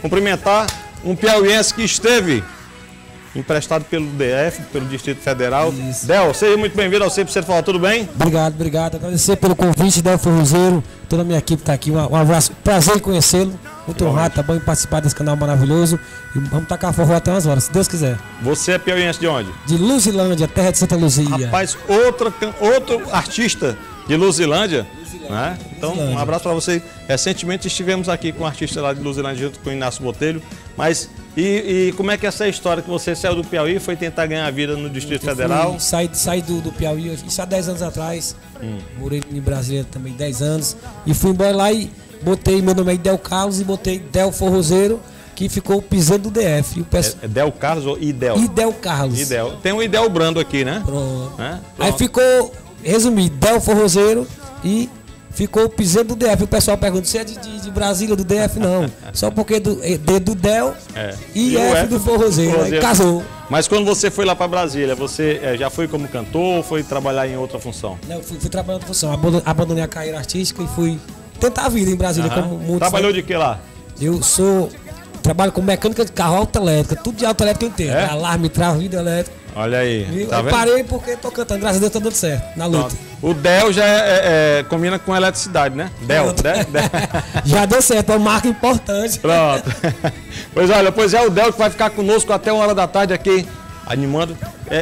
cumprimentar um piauiense que esteve emprestado pelo DF, pelo Distrito Federal. Isso. Del, seja muito bem-vindo ao 100% Forró, tudo bem? Obrigado, obrigado. Agradecer pelo convite, Del Forrozeiro, toda a minha equipe está aqui. Um abraço, prazer em conhecê-lo. Muito honrado, tá bom em participar desse canal maravilhoso. E vamos tacar forró até umas horas, se Deus quiser. Você é piauiense de onde? De Luzilândia, terra de Santa Luzia. Rapaz, outro artista de Luzilândia. Né? Então, um abraço para você. Recentemente estivemos aqui com um artista lá de Luzilândia junto com o Inácio Botelho. Mas, e como é que é essa história que você saiu do Piauí e foi tentar ganhar vida no Distrito Federal? Saí do Piauí, isso há 10 anos atrás. Morei em Brasília também 10 anos. E fui embora lá e botei meu nome aí Del Carlos e botei Del Forrozeiro, que ficou pisando do DF. E o É Del Carlos ou Idel? Idel Carlos. Idel. Tem um Idel Brando aqui, né? Pronto. Pronto. Aí ficou, resumido, Del Forrozeiro e ficou pisando do DF. O pessoal pergunta, você é de Brasília, do DF? Não. Só porque do Del e F do Forrozeiro. Aí casou. Mas quando você foi lá para Brasília, você já foi como cantor ou foi trabalhar em outra função? Não, eu fui trabalhar em outra função. Abandonei a carreira artística e fui tentar a vida em Brasília. Como muitos. Trabalhou de que lá? Eu trabalho com mecânica de carro autoelétrica, tudo de autoelétrica eu entendo. Alarme, trava, vidro elétrico. Olha aí. Tá eu parei porque tô cantando, graças a Deus tá dando certo, na luta. O Del já combina com eletricidade, né? Del. Já deu certo, é uma marca importante. Pronto. Pois olha, o Del que vai ficar conosco até 1h da tarde aqui, animando.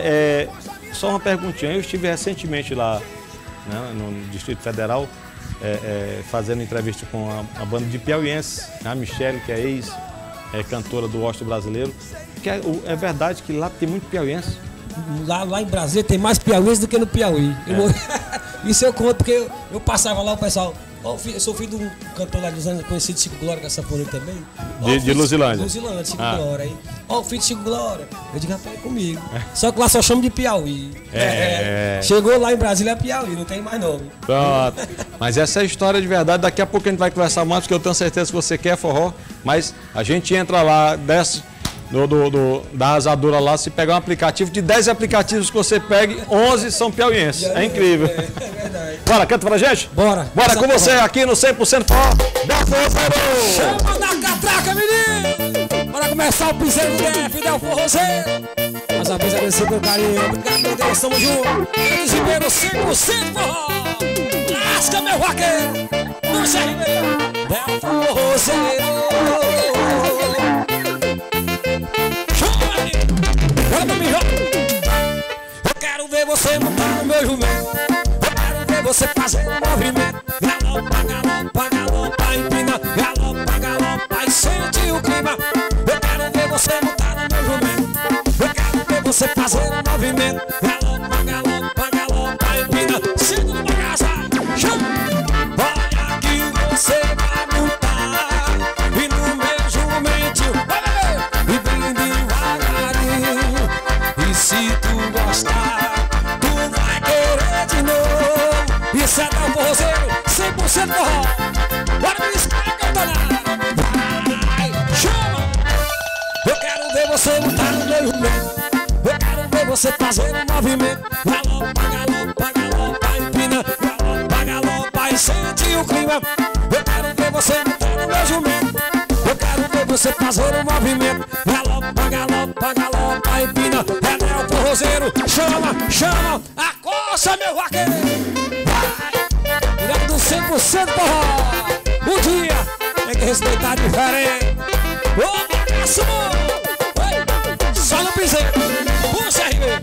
Só uma perguntinha, eu estive recentemente lá, né, no Distrito Federal, fazendo entrevista com a banda de piauienses, a Michele, que é ex-cantora do Oeste Brasileiro. Que é verdade que lá tem muito piauiense. Lá em Brasília tem mais piauiense do que no Piauí. Isso eu conto porque eu passava lá, o pessoal... Eu sou filho de um cantor lá de Luzilândia, conhecido Chico Glória, que é sanfoneiro também. De Luzilândia? Luzilândia, Chico Glória. Aí, o filho de Chico Glória. Eu digo, rapaz, é comigo. Só que lá só chamo de Piauí. Chegou lá em Brasília é Piauí, não tem mais nome. Pronto. Mas essa é a história de verdade. Daqui a pouco a gente vai conversar mais, porque eu tenho certeza que você quer forró. Mas a gente entra lá, desce da arrasadora lá, se pegar um aplicativo, de 10 aplicativos que você pegue, 11 são piauienses. É incrível. É verdade. Bora, canta pra gente? Bora. Bora com você aqui no 100% Forró. Del Forrozeiro! Chama na catraca, menino! Bora começar o piseiro do DF, Del Forrozeiro! Mais uma vez agradecer pelo carinho. Obrigado, meu Deus, tamo junto. Eles Ribeiro 100% Forró. Lasca, meu vaqueiro! Puxa, Ribeiro! Del Forrozeiro! Eu quero ver você montar no meu jumento. Eu quero ver você fazer um movimento. Galopa, galopa, galopa, empina. Galopa, galopa e sente o clima. Eu quero ver você montar no meu jumento. Eu quero ver você fazer um movimento. Galopa, galopa, galopa, empina. Sente no bagaço. Olha que você vai montar. E no meu jumentinho. E bem devagarinho. E se tu gostar, tu vai querer de novo. Isso é Del Forrozeiro, 100% forró. Bora me escolher cantar. Vai, chama. Eu quero ver você montar no meu jumento. Eu quero ver você fazer um movimento. Galopa, galopa, galopa, empina. Galopa, galopa e sente o clima. Eu quero ver você montar no meu jumento. Eu quero ver você fazer um movimento. Galopa, galopa, galopa, empina. É Del Forrozeiro, chama, chama. Acosta, meu vaqueiro. Vai, direto do 100% forró. Um dia tem que respeitar diferente. Ô, abraço, mano. Só no piseiro. Puxa, Ribeiro.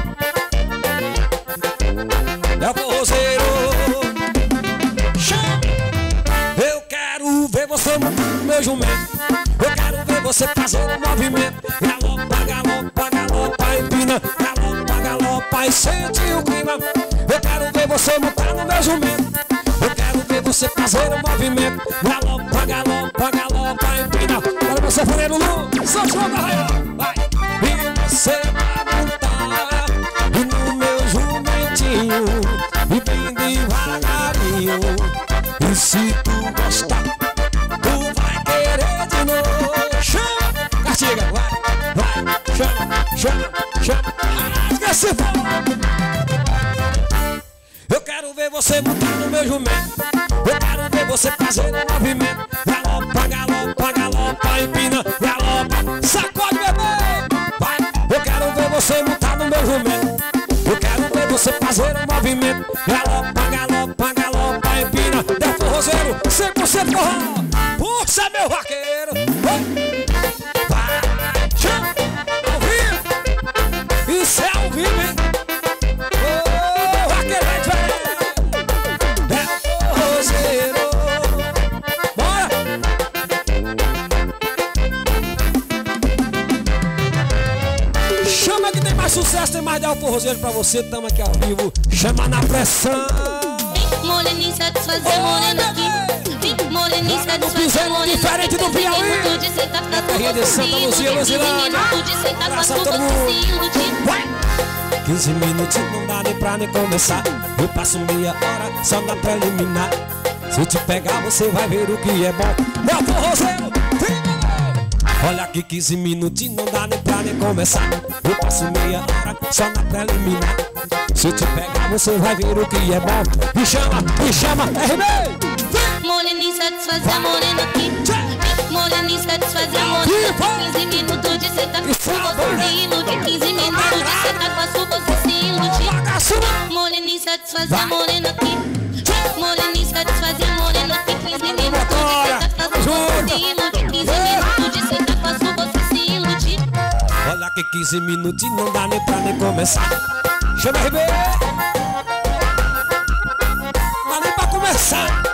Del Forrozeiro. Chama. Eu quero ver você montar no meu jumento. Eu quero ver você fazer um movimento. Galopa, galopa, galopa, empina. Galopa, galopa e sente o clima. Eu quero ver você montar no meu jumento. Eu quero ver você fazer um movimento. Galopa, galopa, galopa, empina. Agora você foi no Lu, São João da Arraial. Vai! E você vai montar no meu jumentinho. E bem devagarinho. E se tu gostar, tu vai querer de novo. Chama, castiga, vai, chama. Esquece, eu quero ver você montar no meu jumento. Eu quero ver você fazer um movimento. Galopa, galopa, galopa, empina. você montar no meu jumento. Eu quero ver você fazer um movimento. Galopa, galopa, galopa, empina. Del Forrozeiro, 100% forró. Puxa, meu vaqueiro. Vai, chama, ao vivo. Isso é ao vivo, hein? Ô, vaqueirante, velho. Del Forrozeiro. Bora. Chama que tem mais sucesso, tem mais Del Forrozeiro pra você. Tamo aqui ao vivo. Chama na pressão. Moreninha satisfazer, morena aqui. Vem, moreninha satisfazer, morena diferente do Piauí. de sentar pra Terrinha de Santa Luzia, Luzilândia. de sentar pra Abraça sua todo mundo. se iludir. Vai! 15 minutinhos não dá nem pra nem começar. Eu passo meia hora só na preliminar. Se eu te pegar você vai ver o que é bom. Del Forrozeiro, olha aqui, 15 minutinhos não dá nem pra nem começar. Eu passo meia hora só na preliminar. Se eu te pegar você vai ver o que é bom. Me chama, RB! Moreninha satisfazer, morena aqui. Vem, moreninha satisfazer, morena aqui. 15 minutos de sentar pra sua se iludir. 15 minutos de sentar pra sua se iludir. Moreninha satisfazer, morena aqui. Vem, moreninha satisfazer, morena aqui. 15 minutos de sentar pra sua se iludir. 15 minutos de sentar pra sua se iludir. Olha que 15 minutinhos não dá nem pra nem começar. Chama RB! Não dá nem pra começar.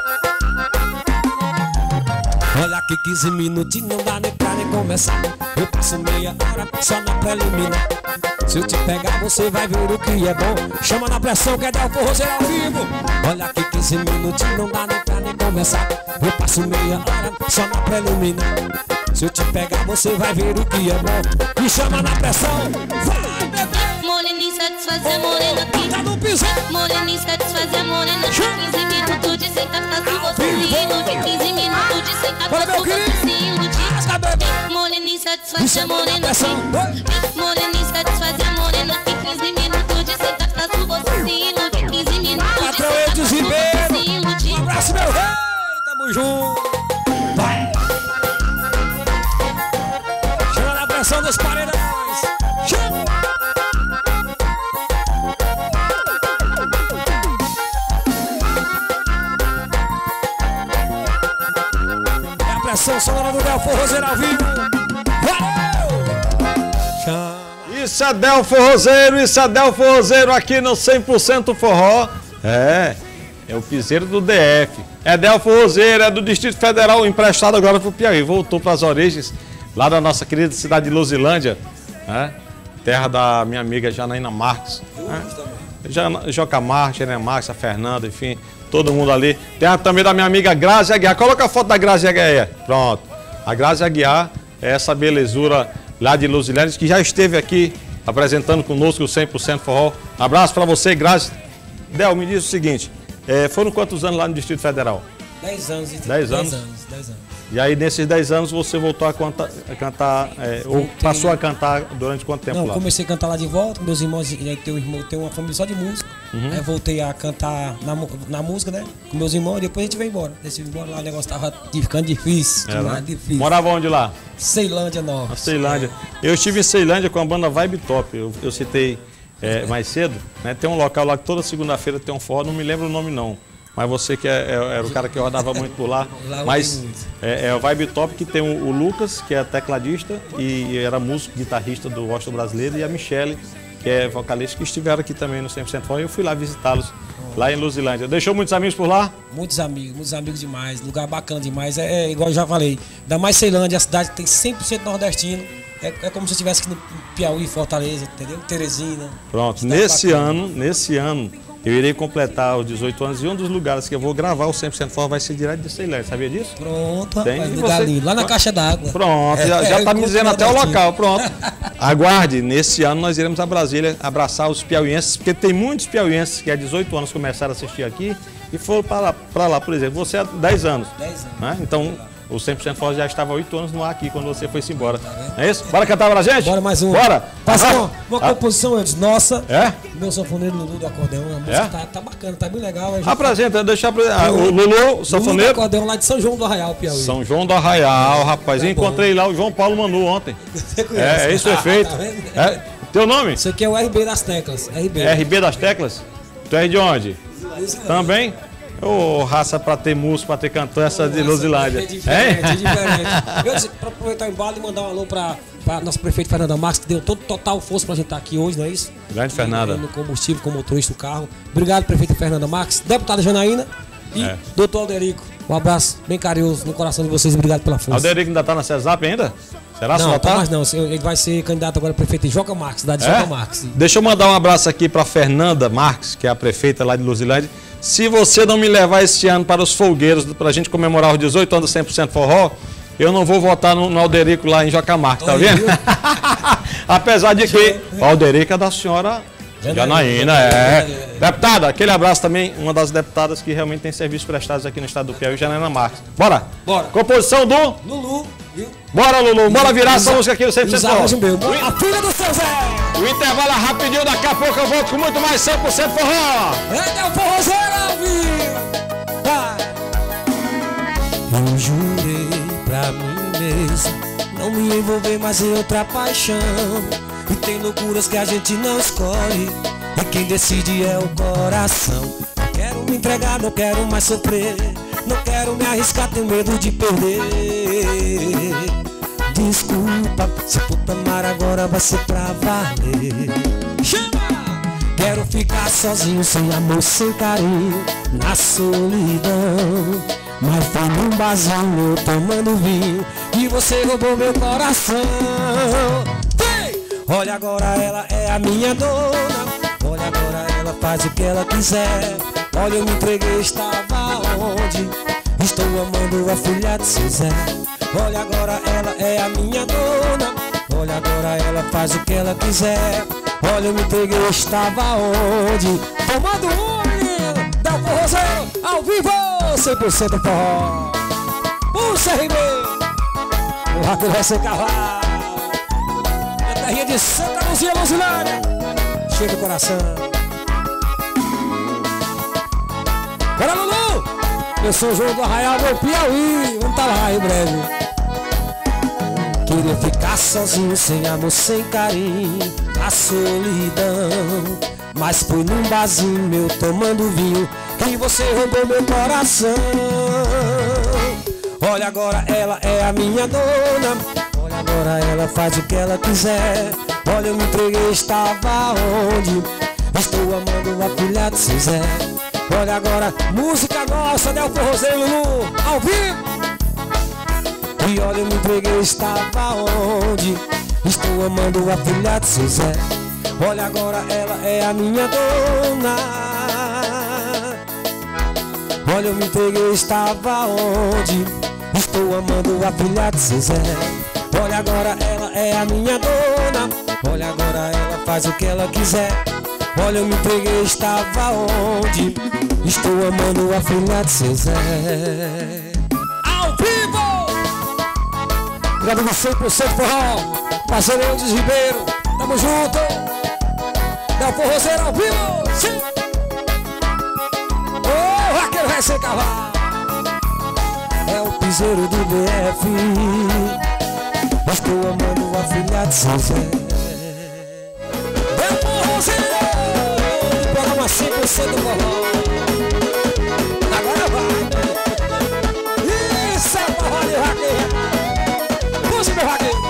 Olha que 15 minutinhos não dá nem pra nem começar. Eu passo meia hora só na preliminar. Se eu te pegar você vai ver o que é bom. Chama na pressão que é Del Forrozeiro ao vivo. Olha que 15 minutinhos não dá nem pra nem começar. Eu passo meia hora só na preliminar. Se eu te pegar você vai ver o que é bom. Me chama na pressão. Vai, bebê! Moreninha satisfazer, morena aqui. Tá no piso. Moreninha satisfazer, morena aqui. 15 minutos de sentar pra sua se iludir. 15 minutos de sentar pra sua se iludir. Moreninha satisfazer, morena aqui. Moreninha satisfazer, morena aqui. 15 minutos de sentar pra sua se iludir. 15 minutos de Patrão sentar Edson pra Ribeiro. se iludir. Um abraço, meu rei. Tamo junto. Vai. Chama na pressão dos paredões. Chama. É a pressão sonora do Del Forrozeiro ao vivo. Valeu. Chama. Isso é Del Forrozeiro aqui no 100% Forró. É o piseiro do DF. É Del Forrozeiro, é do Distrito Federal, emprestado agora pro Piauí. Voltou para as origens, lá da nossa querida cidade de Luzilândia, né? Terra da minha amiga Janaína Marques. Joca Marques, Janaína Marques, a Fernanda, enfim, todo mundo ali. Terra também da minha amiga Grazi Aguiar. Coloca a foto da Grazi Aguiar aí. Pronto. A Grazi Aguiar é essa belezura lá de Luzilândia, que já esteve aqui apresentando conosco o 100% Forró. Abraço para você, Grazi. Del, me diz o seguinte, foram quantos anos lá no Distrito Federal? 10 anos. 10 anos? 10 anos. E aí, nesses 10 anos, você voltou a cantar, ou passou a cantar durante quanto tempo Não, lá? comecei a cantar lá de volta, meus irmãos, tem uma família só de música. Aí voltei a cantar na música, né? Com meus irmãos, e depois a gente veio embora. Desci embora lá, o negócio tava ficando difícil, demais, difícil. Morava onde lá? Ceilândia Norte. Na Ceilândia. Eu estive em Ceilândia com a banda Vibe Top, eu citei mais cedo, né? Tem um local lá que toda segunda-feira tem um forró, não me lembro o nome não. Mas você que era o cara que rodava muito por lá. Mas é o Vibe Top que tem o Lucas, que é tecladista e era músico, guitarrista do Rosto Brasileiro, e a Michele, que é vocalista, que estiveram aqui também no 100% Forró. Eu fui lá visitá-los, lá em Luzilândia. Deixou muitos amigos por lá? Muitos amigos demais, lugar bacana demais. É igual eu já falei, ainda mais Ceilândia, a cidade tem 100% nordestino. É como se eu estivesse aqui no Piauí, Fortaleza, entendeu? Teresina. Pronto, nesse ano, eu irei completar os 18 anos e um dos lugares que eu vou gravar o 100% Forró vai ser direto de Ceilândia, sabia disso? Pronto, Tem, rapaz, e lugar você? lindo. Lá na Caixa d'Água. Pronto, já tá me dizendo até o local, pronto. Aguarde, nesse ano nós iremos a Brasília abraçar os piauienses, porque tem muitos piauienses que há 18 anos começaram a assistir aqui e foram para lá, por exemplo, você há 10 anos. 10 anos. Né? Então, o 100% Forró já estava há 8 anos no ar aqui quando você foi-se embora. Não é isso? Bora cantar pra gente? Bora mais um. Bora! Passa uma composição antes nossa. É? Meu sanfoneiro Lulu do acordeão. A música tá bacana, tá bem legal. Apresenta, deixa o Lulu, o sanfoneiro. Lulu do acordeão lá de São João do Arraial, Piauí. São João do Arraial, rapaz. Tá Encontrei lá o João Paulo Manu ontem. Você conhece? Isso é feito. Tá vendo? Teu nome? Isso aqui é o RB das teclas. RB. RB das teclas? Tu é de onde? Também? Ô, raça pra ter músico, pra ter cantor, essa de Luzilândia. É diferente, é diferente. Eu disse, pra aproveitar o embalo e mandar um alô pra nosso prefeito Fernanda Marques, que deu todo total força pra gente estar aqui hoje, não é isso? Grande Fernanda. No combustível, com o motorista do carro. Obrigado, prefeito Fernanda Marques, deputada Janaína e doutor Alderico. Um abraço bem carinhoso no coração de vocês e obrigado pela força. Alderico ainda tá na CESAP ainda? Será não, só tá? Mais não, ele vai ser candidato agora a prefeito em Joca Marques, cidade de Joca Marques. Deixa eu mandar um abraço aqui pra Fernanda Marques, que é a prefeita lá de Luzilândia. Se você não me levar este ano para os folgueiros, pra gente comemorar os 18 anos do 100% forró, eu não vou votar no Alderico lá em Joca Marques, tá vendo? Apesar de que o Alderico é da senhora Janaína, Deputada, aquele abraço também, uma das deputadas que realmente tem serviços prestados aqui no estado do Piauí, Janaína Marques. Bora? Bora. Composição do Lulu, viu? Bora, Lulu, bora virar essa música aqui no 100% forró. A filha do seu Zé. O intervalo é rapidinho, daqui a pouco eu volto com muito mais 100% forró. É o forrozeiro, viu? Vai. Eu jurei pra mim mesmo não me envolver mais em outra paixão. E tem loucuras que a gente não escolhe, e quem decide é o coração. Não quero me entregar, não quero mais sofrer, não quero me arriscar, tenho medo de perder. Desculpa, se for amar agora vai ser pra valer. Chama! Quero ficar sozinho, sem amor, sem carinho, na solidão. Mas foi num barzinho, eu tomando vinho, e você roubou meu coração. Olha agora, ela é a minha dona. Olha agora, ela faz o que ela quiser. Olha, eu me entreguei, estava onde? Estou amando a filha de seu Zé. Olha agora, ela é a minha dona. Olha agora, ela faz o que ela quiser. Olha, eu me entreguei, estava onde? Tomando um, dá o forrozeiro ao vivo, 100% forró. Puxa, RB, o rato vai ser cavalo. Terrinha de Santa Luzia, Luzilândia, cheio do coração. Bora, Lulu! Eu sou o João do Arraial, meu Piauí. Vamos tá lá em breve. Queria ficar sozinho, sem amor, sem carinho, a solidão. Mas fui num barzinho meu, tomando vinho, e você roubou meu coração. Olha agora, ela é a minha dona. Olha agora, ela faz o que ela quiser. Olha, eu me entreguei, estava onde? Estou amando a filha de seu Zé. Olha agora, música nossa, Del Forrozeiro, Lulu, ao vivo. E olha, eu me entreguei, estava onde? Estou amando a filha de seu Zé. Olha agora, ela é a minha dona. Olha, eu me entreguei, estava onde? Estou amando a filha de seu Zé. Olha agora, ela é a minha dona. Olha agora, ela faz o que ela quiser. Olha, eu me entreguei, estava onde? Estou amando a filha de seu Zé. Ao vivo! Obrigado no 100% forró. Parceiro Eudes Ribeiro, tamo junto. Del Forrozeiro ao vivo. Sim. Ô, Raquel vai ser cavalo. É o piseiro do BF. Estou amando a filha de seu Zé. Del Forrozeiro, programa 100% forró. Agora vai. Isso é forró de Raquel. Puxa meu Raquel.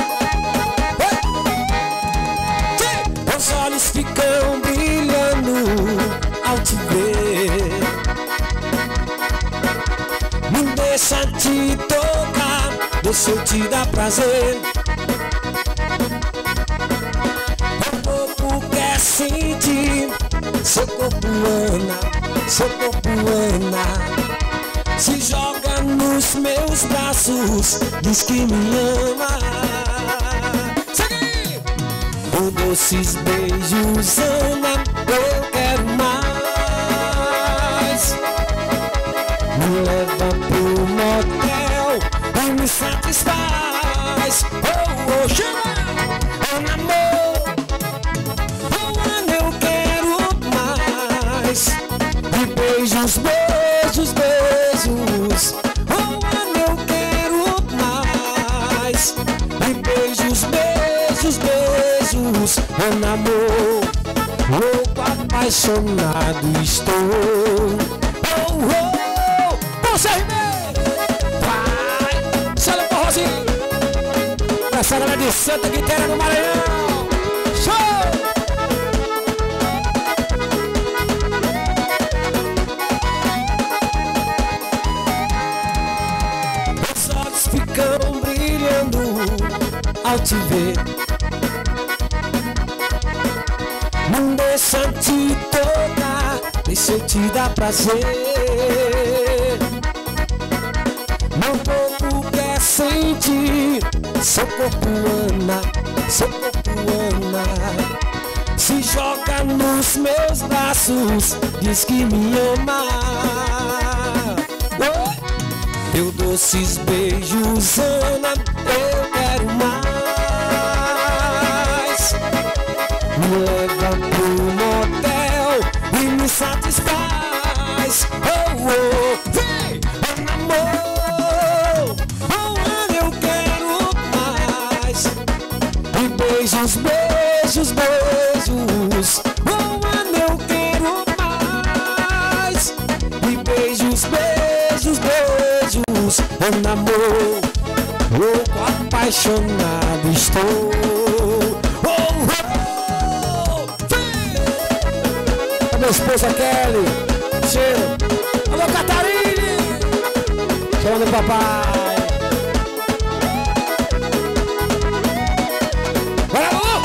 Os olhos ficam brilhando ao te ver. Me deixa te tocar, deixa eu te dar prazer. Meu corpo quer sentir seu corpo ama, seu corpo ama. Se joga nos meus braços, diz que me ama. Com doces beijos, Ana, eu quero mais. Me leva pro motel e me satisfaz. Oh, oh, chama, Ana, amor. Oh, Ana, eu quero mais. E beijos, beijos, beijos. Oh, Ana, eu quero mais. E beijos, beijos, beijos. beijos, meu amor. Louco, apaixonado estou. Oh, oh, você vai, chama o forrozinho. Essa galera de Santa Quitéria no Maranhão. Show! Os olhos ficam brilhando ao te ver. Não deixa te tocar, deixa eu te dar prazer. Não pouco quer sentir, seu corpo ama, seu corpo ama. Se joga nos meus braços, diz que me ama. Teu doces beijos, Ana, eu quero mais. Me leva pro motel e me satisfaz. Oh, oh, vem, amor. Oh, Ana, eu quero mais. E beijos, beijos, beijos. Oh, Ana, eu quero mais. E beijos, beijos, beijos. Oh, amor, louco, apaixonado estou. Minha esposa Kelly, cheiro. Alô, Catarine, chamando o papai. Vai, alô!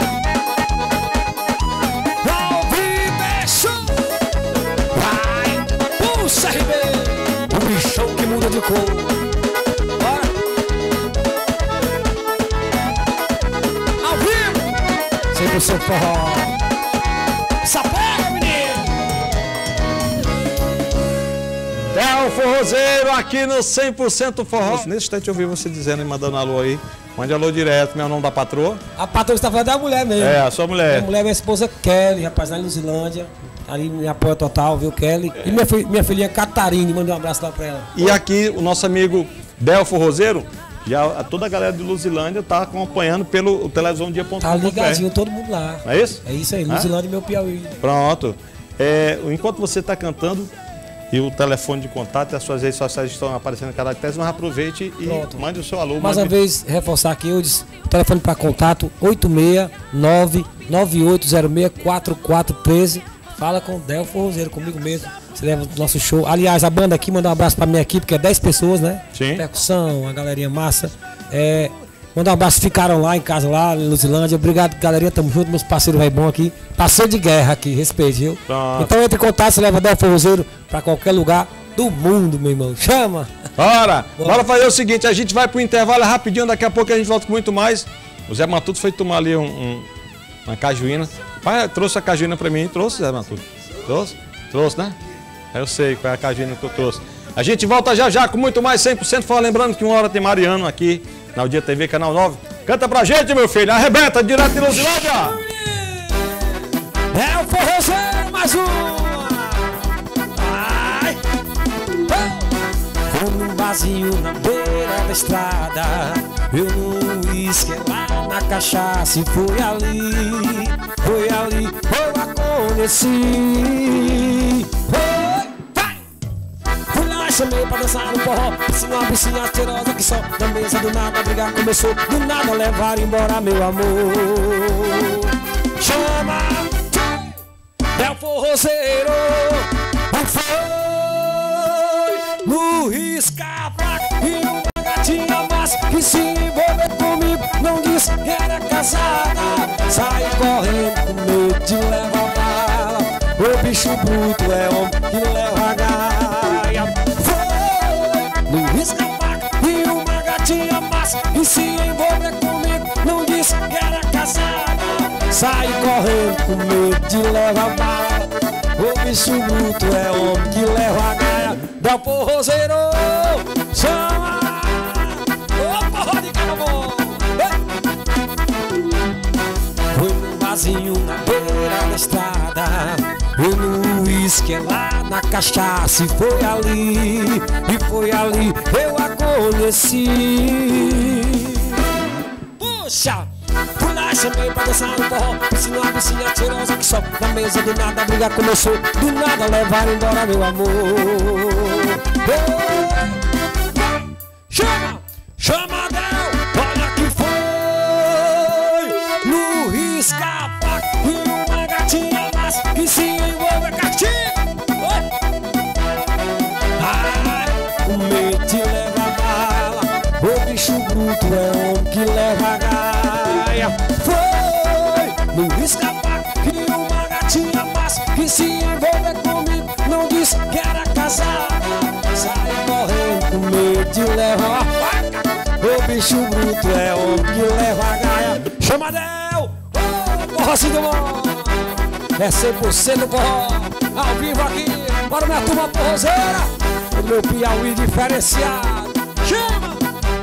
Ao vivo, vai, puxa, RB, o bichão que muda de cor. Bora! Ao vivo, 100% forró. Sapega, menino! É o forrozeiro aqui no 100% forró. Nesse instante eu ouvi você dizendo e mandando alô aí. Mande alô direto, meu nome da patroa. A patroa está falando da mulher mesmo. É, a sua mulher. Minha mulher, minha esposa Kelly, rapaz, lá em Luzilândia. Ali me apoia total, viu, Kelly? E minha filhinha Catarine, mandei um abraço lá pra ela. E aqui o nosso amigo Del Forrozeiro, já toda a galera de Luzilândia tá acompanhando pelo televisãodia.com. Tá ligadinho, todo mundo lá. É isso? É isso aí, Luzilândia e meu Piauí. Pronto. Enquanto você está cantando e o telefone de contato e as suas redes sociais estão aparecendo em caracteres, mas aproveite e mande o seu alô. Mais uma vez, reforçar aqui, eu disse, o telefone para contato 869-9806-4413. Fala com o Del Forrozeiro, comigo mesmo. Você leva o nosso show. Aliás, a banda aqui, mandar um abraço pra minha equipe, que é 10 pessoas, né? Sim. Percussão, a galerinha massa. Mandar um abraço, ficaram lá em casa, lá em Luzilândia. Obrigado, galerinha, tamo junto, meus parceiros vai bom aqui. Parceiro de guerra aqui, respeito, viu? Pronto. Então entre em contato, você leva Del Forrozeiro pra qualquer lugar do mundo, meu irmão. Chama! Bora fazer o seguinte, a gente vai pro intervalo rapidinho, daqui a pouco a gente volta com muito mais. O Zé Matuto foi tomar ali uma cajuína. Pai, trouxe a cajuína pra mim, trouxe, Zé Matuto? Trouxe? Trouxe, né? Eu sei qual é a cajuína que eu trouxe. A gente volta já já com muito mais 100% forró. Lembrando que uma hora tem Mariano aqui na Dia TV, Canal 9. Canta pra gente, meu filho, arrebenta direto de Luzilândia. É o forrozeiro, mais um! Ai! Com um barzinho na beira da estrada, eu no uísque, lá na cachaça, e foi ali eu a conheci. Fui lá e chamei pra dançar no forró, piscina, uma piscina cheirosa que só na mesa do nada a briga começou, do nada levaram embora meu amor. Chama! É o forrozeiro, foi no risca-placa e uma gatinha massa que se envolveu comigo, não disse que era casada. Saí correndo com medo de levar bala, o bicho bruto é homem que leva a gaia. Foi no risca-placa e uma gatinha massa que se envolveu comigo, não disse que era casada. Saí correndo com medo de levar bala, o bicho bruto é homem que leva a gaia. Del Forrozeiro, chama! Ô porra de caramba! Foi num barzinho na beira da estrada, eu no uísque, lá na cachaça, e foi ali eu a conheci. Puxa! Fui lá Mas chamei pra dançar no forró. Ensinou a vizinha cheirosa que só na mesa do nada a briga começou. Do nada levaram embora meu amor. Chama, chama Del, olha que foi no risca-faca e uma gatinha massa que se envolve castigo. Ai, o medo te leva a bala, o bicho bruto é homem que leva a gaia. Foi no risca-faca e uma gatinha massa que se envolve comigo, não disse que era casada. Sai correndo, o medo te leva a faca, o bicho bruto é homem que leva a gaia. Chama Del, forrozinho do bom, é 100% forró, ao vivo aqui, para minha turma forrozeira, o meu Piauí diferenciado. Chama!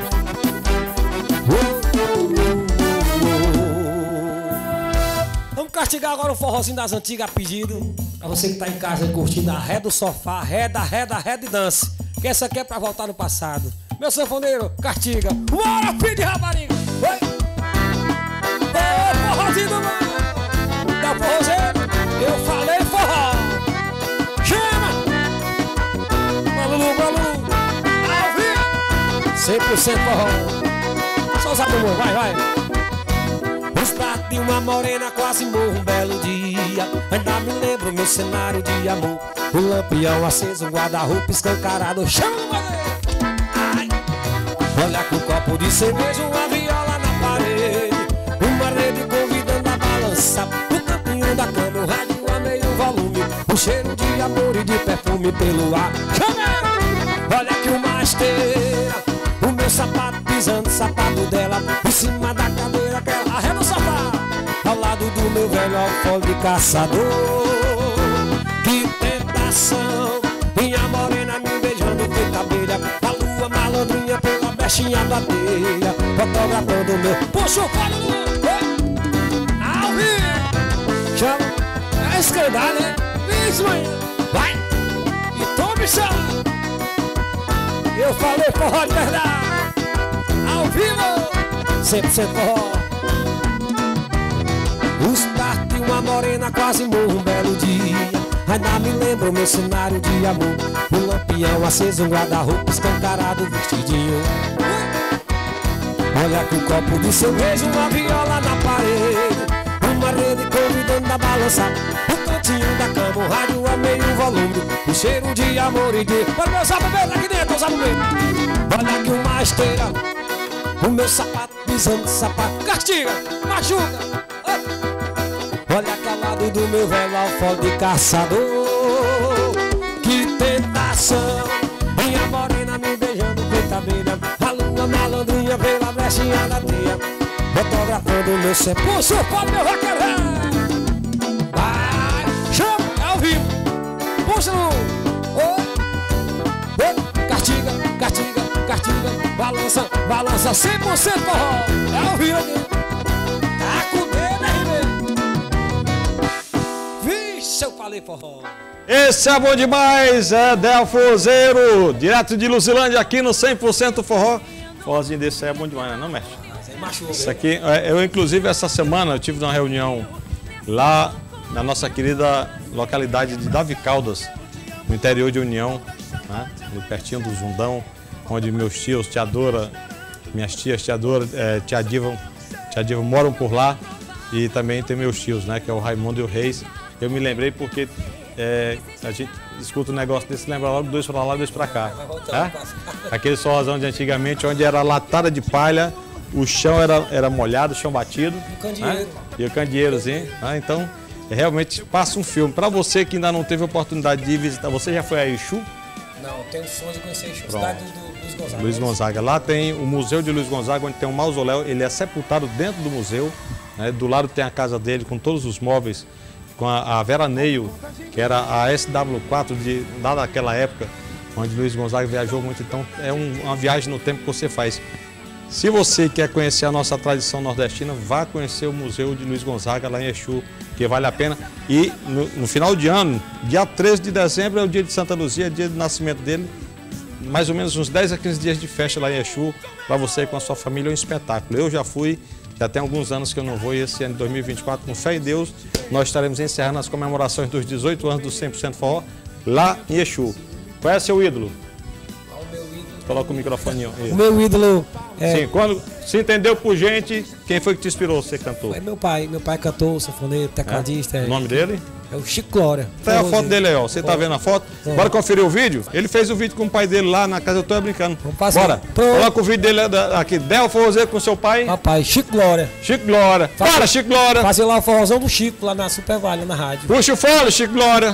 Vamos castigar agora o forrozinho das antigas a pedido. Pra você que tá em casa curtindo a ré do sofá, reda e dance. Que essa aqui é pra voltar no passado. Meu sanfoneiro, castiga. Bora, filho de rapariga! Oi! Ô, forrozinho do mal! Da forrozeira, eu falei forró! Chama! Balulu, ao vivo! 100% forró! Só os amor, vai! Os pratos de uma morena quase morro um belo dia. Ainda me lembro meu cenário de amor. O lampião aceso, um guarda-roupa escancarado. Chama! Ai! Olha com um copo de cerveja, uma viola na parede, uma rede convidando a balançar. O campinho da cama, o rádio a meio volume, o cheiro de amor e de perfume pelo ar. Chama! Olha que uma esteira, o meu sapato pisando o sapato dela, em cima da cadeira que ela arreda o sofá, ao lado do meu velho alforje de caçador. Que tentação, minha morena me beijando feita abelha, a lua malandrinha pela brechinha da teia, fotografando meu puxa o colo do ao vivo. Chama, é escandal, né? Isso, mãe, vai e tome chama. Eu falei forró de verdade, ao vivo, 100% forró. Os pratos de uma morena quase morro um belo dia. Ainda me lembro meu cenário de amor. Um lampião aceso, um guarda-roupa escancarado, vestidinho. Olha com um copo de cerveja, uma viola na parede, uma rede convidando a balançar. O cantinho da cama, o rádio a meio volume, o cheiro de amor e de... Olha meu sapato aqui dentro, olha que uma esteira, o meu sapato pisando sapato. Castiga, machuca. Olha calado do meu velho alforje de caçador. Que tentação, minha morena me beijando feita abelha, a lua malandrinha pela brechinha da teia, fotografando meu sepulcro. Puxa o pau, meu vaqueirão! Vai, chama, é ao vivo. Puxa no... Castiga, balança 100% forró. É ao vivo aqui. Tá com dedo, RB. Vixe, eu falei forró. Esse é bom demais, é Del Forrozeiro, direto de Luzilândia, aqui no 100% forró. Forrozinho desse aí é bom demais, não, mestre? Isso aqui, eu inclusive essa semana eu tive uma reunião lá na nossa querida localidade de Davi Caldas, no interior de União, né? Ali pertinho do Zundão, onde meus tios, tia Dora, minhas tias, tia Dora, tia Diva moram por lá, e também tem meus tios, né, que é o Raimundo e o Reis. Eu me lembrei porque a gente escuta um negócio desse, lembra logo dois pra lá, dois pra cá. Aquele forrozão de antigamente, onde era latada de palha, o chão era molhado, o chão batido. E o candeeiro. Né? E o candeeirozinho. Né? Então, realmente passa um filme. Para você que ainda não teve a oportunidade de visitar, você já foi a Exu? Não, tenho sonho de conhecer Exu, cidade do Luiz Gonzaga. Luiz Gonzaga. Lá tem o Museu de Luiz Gonzaga, onde tem um mausoléu. Ele é sepultado dentro do museu. Né? Do lado tem a casa dele, com todos os móveis, com a veraneio, que era a SW4 lá daquela época, onde Luiz Gonzaga viajou muito. Então, é uma viagem no tempo que você faz. Se você quer conhecer a nossa tradição nordestina, vá conhecer o Museu de Luiz Gonzaga lá em Exu, que vale a pena. E no final de ano, dia 13 de dezembro é o dia de Santa Luzia, dia do nascimento dele. Mais ou menos uns 10 a 15 dias de festa lá em Exu, para você com a sua família, é um espetáculo. Eu já fui Já tem alguns anos que eu não vou e esse ano de 2024, com fé em Deus, nós estaremos encerrando as comemorações dos 18 anos do 100% Forró lá em Exu. Qual é seu ídolo? Coloca o microfone. O meu ídolo é... Sim, quando se entendeu por gente, quem foi que te inspirou, você cantou? É meu pai cantor, sanfoneiro, tecladista. O nome dele? É o Chico Glória. Tem a foto dele aí, ó. Você tá vendo a foto? Bora conferir o vídeo? Ele fez o vídeo com o pai dele lá na casa, eu tô brincando. Bora. Coloca o vídeo dele aqui. Del Forrozeiro com seu pai. Papai, Chico Glória. Chico Glória. Fala, Chico Glória. Fazer lá o forrozão do Chico, lá na Super Vale, na rádio. Puxa o fole, Chico Glória.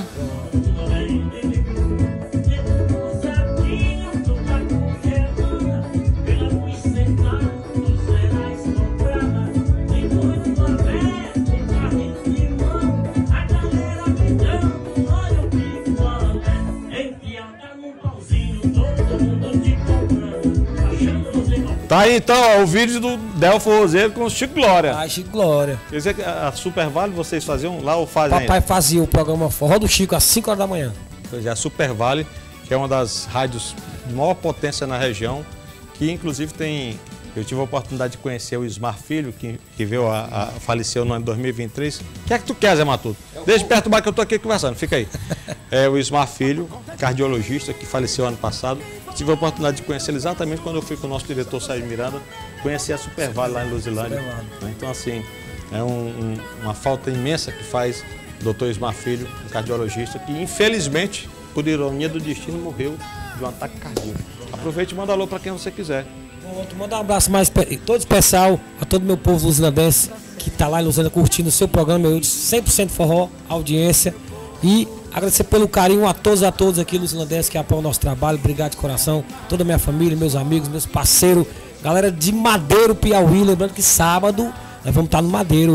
Tá aí então, ó, o vídeo do Del Forrozeiro com o Chico Glória. Ai, Chico Glória. Quer dizer que a Super Vale vocês faziam lá ou fazem? Papai fazia o programa Forró do Chico às 5 horas da manhã. Pois é, a Super Vale, que é uma das rádios de maior potência na região, que inclusive tem... Eu tive a oportunidade de conhecer o Ismar Filho, que veio faleceu no ano de 2023. O que é que tu quer, Zé Matuto? Deixa perto do bar que eu tô aqui conversando, fica aí. É o Ismar Filho, cardiologista, que faleceu ano passado. Tive a oportunidade de conhecer ele exatamente quando eu fui com o nosso diretor Sérgio Miranda, conhecer a Super Vale lá em Luzilândia. Então, assim, é uma falta imensa que faz o doutor Ismar Filho, um cardiologista, que infelizmente, por ironia do destino, morreu de um ataque cardíaco. Aproveite e manda alô para quem você quiser. Mandar um abraço mais todo especial a todo meu povo luzilandense que está lá em Luzilândia curtindo o seu programa, eu disse 100% Forró, audiência, e agradecer pelo carinho a todos aqui luzilandenses que apoiam o nosso trabalho. Obrigado de coração, toda a minha família, meus amigos, meus parceiros, galera de Madeiro, Piauí. Lembrando que sábado nós vamos estar no Madeiro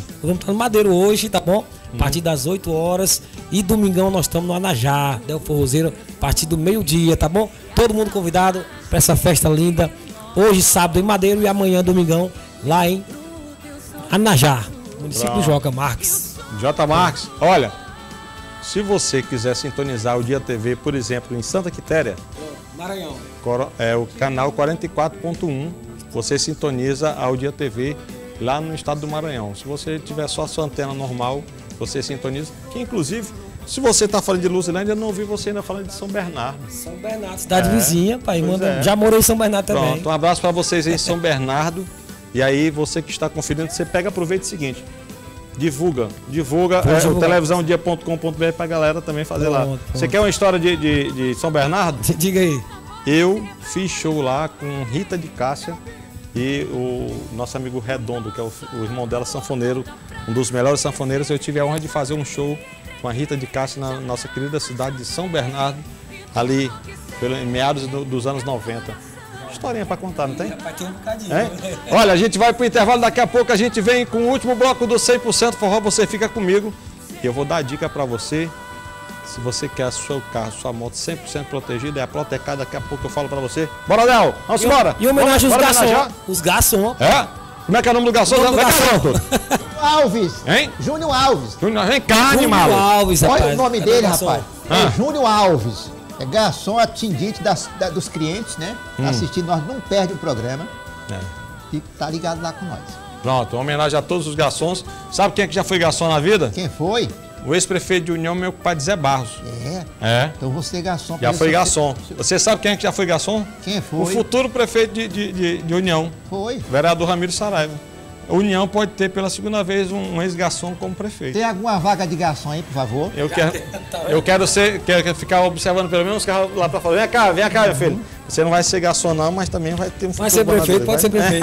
hoje, tá bom? A partir das 8 horas, e domingão nós estamos no Anajá, Del Forrozeiro, a partir do meio-dia, tá bom? Todo mundo convidado para essa festa linda. Hoje, sábado, em Madeiro, e amanhã, domingão, lá em Anajá, município do Joca Marques. J. Marques, olha, se você quiser sintonizar o Dia TV, por exemplo, em Santa Quitéria, Maranhão, é o canal 44.1, você sintoniza ao Dia TV lá no estado do Maranhão. Se você tiver só a sua antena normal, você sintoniza, que inclusive... Se você está falando de Luzilândia, eu não ouvi você ainda falando de São Bernardo. São Bernardo, cidade vizinha, pai. Já morei em São Bernardo também. Pronto, um abraço para vocês aí em São Bernardo. E aí, você que está conferindo, você pega, aproveita o seguinte. Divulga o televisãodia.com.br para a galera também fazer lá. Você quer uma história de São Bernardo? Diga aí. Eu fiz show lá com Rita de Cássia e o nosso amigo Redondo, que é o irmão dela, sanfoneiro, um dos melhores sanfoneiros. Eu tive a honra de fazer um show com a Rita de Cássia na nossa querida cidade de São Bernardo, ali em meados dos anos 90. Historinha para contar, não tem? Vai ter um bocadinho. É? Olha, a gente vai para o intervalo, daqui a pouco a gente vem com o último bloco do 100% Forró, você fica comigo. E eu vou dar a dica para você, se você quer o seu carro, sua moto 100% protegida, é a Protecada, daqui a pouco eu falo para você. Bora, Léo, vamos embora. E homenagem aos garçons. Os garçons. É? Como é que é o nome do garçom? Alves. Hein? Júnior Alves. Júnior, vem cá, animal. Alves, rapaz. Olha o nome dele, rapaz. Ah. É Júnior Alves. É garçom atendente dos clientes, né? Assistindo, nós não perde o programa. E tá ligado lá com nós. Pronto, uma homenagem a todos os garçons. Sabe quem é que já foi garçom na vida? Quem foi? O ex-prefeito de União, meu compadre Zé Barros. É. Então você é garçom. Já foi garçom. Você sabe quem é que já foi garçom? Quem foi? O futuro prefeito de União. Foi. Vereador Ramiro Saraiva. A União pode ter pela segunda vez um ex-garçom como prefeito. Tem alguma vaga de garçom aí, por favor? Eu quero ficar observando pelo menos os carros lá pra fora. Vem cá, meu filho. Você não vai ser garçom não, mas também vai ter um futuro. Vai ser prefeito, pode ser prefeito.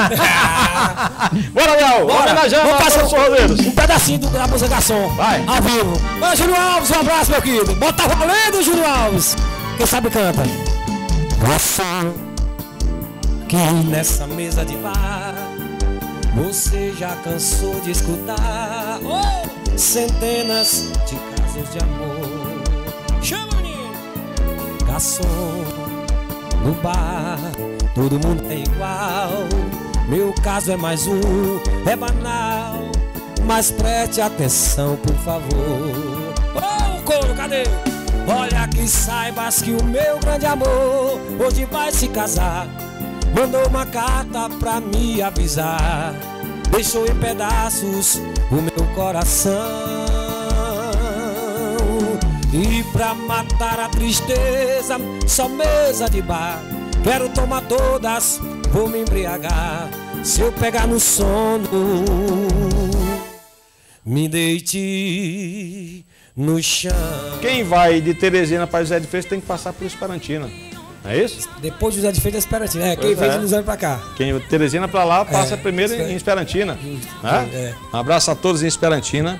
Bora, Léo! Vamos homenagear os forrodeiros. Um pedacinho da música garçom. Vai. Ao vivo. Ô, Júnior Alves, um abraço, meu querido. Bota valendo, Júnior Alves. Quem sabe canta. Garçom, que nessa mesa de bar você já cansou de escutar centenas de casos de amor. Chama, menino! Garçom, no bar, todo mundo é igual. Meu caso é mais um, é banal. Mas preste atenção, por favor. Coro, cadê? Olha que saibas que o meu grande amor hoje vai se casar. Mandou uma carta pra me avisar. deixou em pedaços o meu coração. E pra matar a tristeza, só mesa de bar. Quero tomar todas, vou me embriagar. Se eu pegar no sono, me deite no chão. Quem vai de Teresina para José de Freitas tem que passar por Esperantina. Não é isso? Depois de José de Freitas, Esperantina. Quem vem de Luzano pra cá. Quem de Teresina para lá passa primeiro em Esperantina. Um abraço a todos em Esperantina.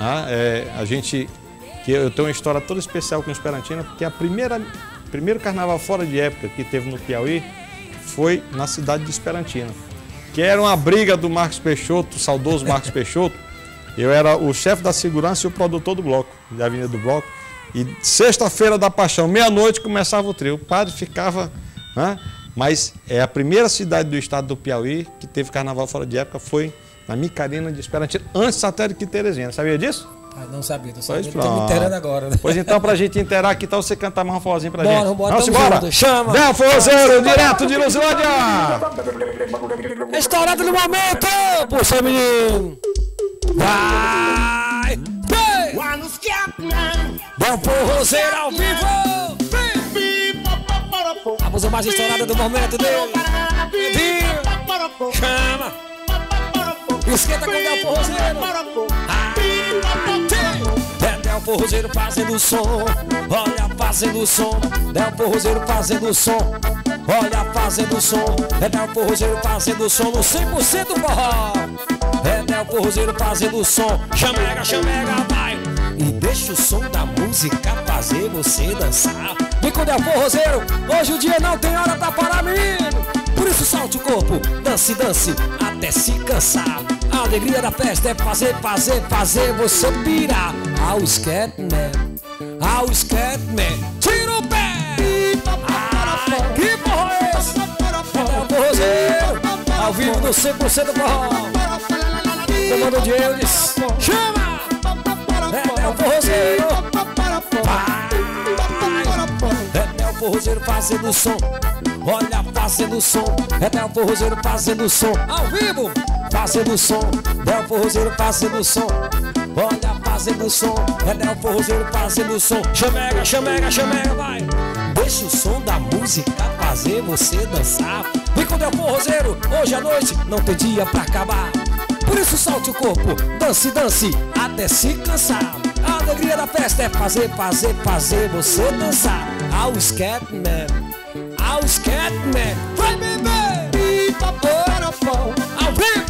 Eu tenho uma história toda especial com Esperantina, porque primeiro carnaval fora de época que teve no Piauí foi na cidade de Esperantina, que era uma briga do Marcos Peixoto, o saudoso Marcos Peixoto. Eu era o chefe da segurança e o produtor do bloco, da Avenida do Bloco. E sexta-feira da Paixão, meia-noite, começava o trio. O padre ficava... Mas a primeira cidade do estado do Piauí que teve carnaval fora de época foi na Micarina de Esperantina, antes até de que Teresina. Sabia disso? Não sabia, tô sabendo. Tô me inteirando agora, né? Pois então, pra gente inteirar aqui, tal você cantar mais um forrozinho pra gente. Vamos embora. Chama! Del Forrozeiro, direto de Luzilândia! Estourado no momento! Puxa, menino! Vai! Del Forrozeiro ao vivo! A música mais estourada do momento dele! Chama! Esquenta com o Del Forrozeiro! Del Forrozeiro fazendo som, olha fazendo som. Del Forrozeiro fazendo som, olha fazendo som. Del Forrozeiro fazendo som no 100% forró. Del Forrozeiro fazendo som, chamega, chamega, vai. E deixa o som da música fazer você dançar. Vem com Del Forrozeiro, hoje o dia não tem hora pra parar, menino. Por isso solte o corpo, dance, dance, até se cansar. A alegria da festa é fazer você pirar. Ao Scatman, ao Scatman, tira o pé. Que porra é esse? Del Forrozeiro, ao vivo no 100% forró. Comando de Eudes, chama! Del Forrozeiro, Del Forrozeiro fazendo som, olha fazendo som. Del Forrozeiro fazendo som, ao vivo, fazendo som. Del Forrozeiro fazendo som, olha fazendo som. Del Forrozeiro fazendo som, chamega, chamega, chamega, vai. Deixa o som da música fazer você dançar. Vem com Del Forrozeiro, hoje à noite não tem dia pra acabar. Por isso solte o corpo, dance, dance, até se cansar. A alegria da festa é fazer você dançar. Ao Scatman, ao Scatman, vai beber. Ao vivo,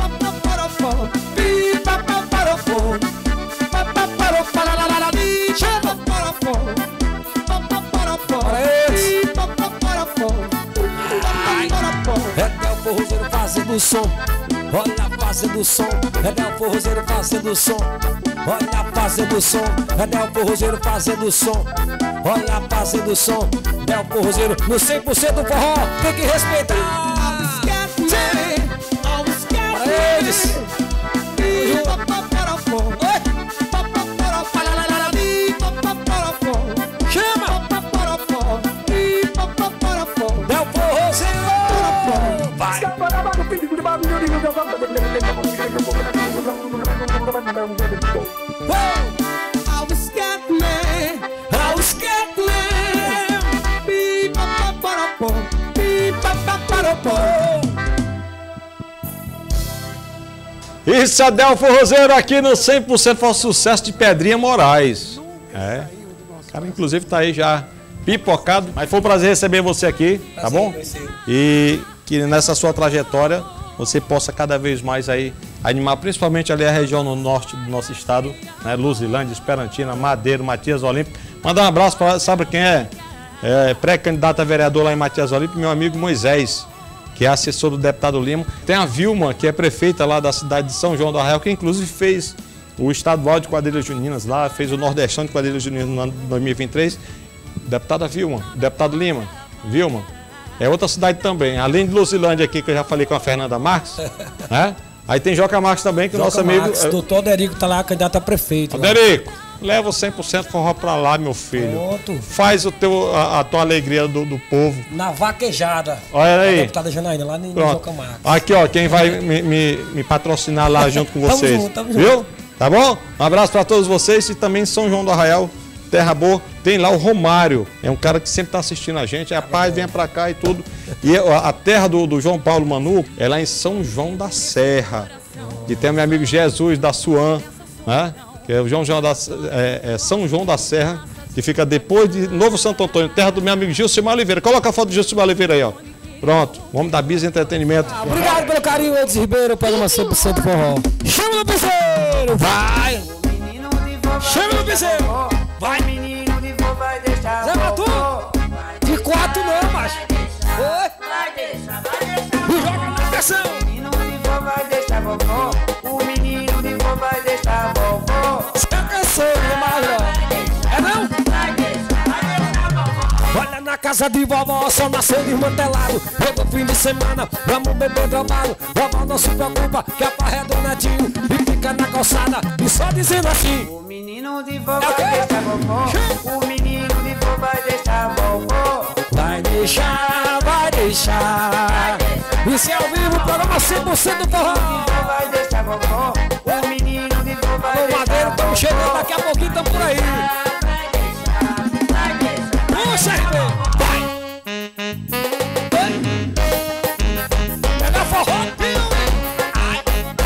chama. Para eles. Del Forrozeiro fazendo som, olha fazendo som. Del Forrozeiro fazendo som, olha fazendo som. Del Forrozeiro fazendo som, olha fazendo som. Del Forrozeiro no 100% forró, tem que respeitar. Para eles. Chama! Del Forrozeiro! Vai! Isso é Del Forrozeiro aqui no 100% foi o sucesso de Pedrinha Moraes. O cara inclusive tá aí já pipocado, mas foi um prazer receber você aqui, tá bom? E que nessa sua trajetória você possa cada vez mais aí animar, principalmente ali a região no norte do nosso estado, né? Luzilândia, Esperantina, Madeiro, Matias Olímpio. Mandar um abraço para, sabe quem é? Pré-candidato a vereador lá em Matias Olímpio, meu amigo Moisés, que é assessor do deputado Lima. Tem a Vilma, que é prefeita lá da cidade de São João do Arraial, que inclusive fez o estadual de quadrilhas juninas lá, fez o nordestano de quadrilhas juninas no ano de 2023. Deputada Vilma, deputado Lima, Vilma, é outra cidade também, além de Luzilândia aqui, que eu já falei com a Fernanda Marques, né? Aí tem Joca Marques também, que o nosso amigo... Doutor Derico tá lá, candidato a prefeito. Derico, leva o 100% forró pra lá, meu filho. Pronto. Faz a tua alegria do povo. Na vaquejada. Olha aí. A deputada Janaína, lá em Pronto. Joca Marques. Aqui, ó, quem vai me patrocinar lá junto com vocês. Tamo junto. Viu? Tá bom? Um abraço pra todos vocês e também São João do Arraial, Terra Boa. Tem lá o Romário, é um cara que sempre tá assistindo a gente. É paz, venha pra cá e tudo. E a terra do João Paulo Manu é lá em São João da Serra. E tem o meu amigo Jesus da Suan, né? Que é o São João da Serra, que fica depois de Novo Santo Antônio, terra do meu amigo Gilcimar Oliveira. Coloca a foto do Gilcimar Oliveira aí, ó. Pronto, o homem da Bis Entretenimento. Obrigado pelo carinho, Edson Ribeiro, programa 100% forró. Chama no piseiro, vai! Chama no piseiro, vai! Menino de vô vai deixar Zé Matu, de 4 não, macho. Oi? vai deixar Me joga na pressão. menino de vô vai deixar vovó. O menino de vô vai deixar vovó. Você cansou, meu marido. É não? Olha na casa de vovó, só nasceu desmantelado. Todo fim de semana, vamos beber drogado. Vovó não se preocupa, que a parra é do netinho. E fica na calçada, e só dizendo assim. O menino de vô vai deixar vovó. O menino de vô vai deixar vovó. Vai deixar, vai deixar. Isso é ao vivo, programa 100% forró. Vai deixar vovó. O menino de vô vai O Madeiro, estamos chegando daqui a pouquinho, estamos por aí. Puxa, RB, vai! Pega forró, ai.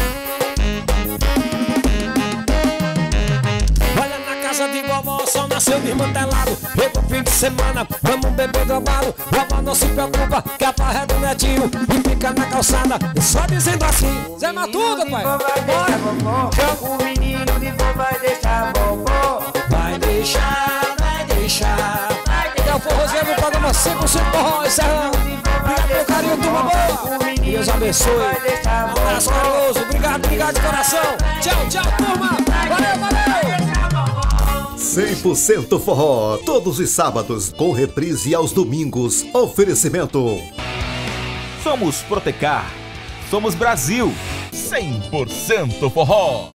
Olha na casa de vovó, só nasceu desmantelado. Chegou fim de semana, vamos beber drogado. Vovó não se preocupa, que a parra é do netinho. E fica na calçada, e só dizendo assim. Zé Matuga, pai, vai deixar vovó. O menino de vô vai deixar vovó. vai deixar, vai deixar. É o forrozinho do programa 100% forró, encerrando. Obrigado pelo carinho, turma boa. Deus abençoe. Um abraço carinhoso. Obrigado de coração. Tchau, tchau, turma. Valeu, valeu. 100% Forró, todos os sábados, com reprise aos domingos. Oferecimento. Somos Protecar. Somos Brasil. 100% Forró.